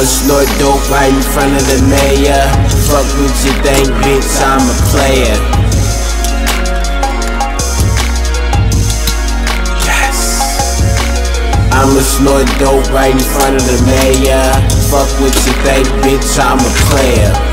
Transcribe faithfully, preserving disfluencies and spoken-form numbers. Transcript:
I'ma snort dope right in front of the mayor. Fuck what you think, bitch, I'm a player. Yes. I'ma snort dope right in front of the mayor. Fuck what you think, bitch, I'm a player.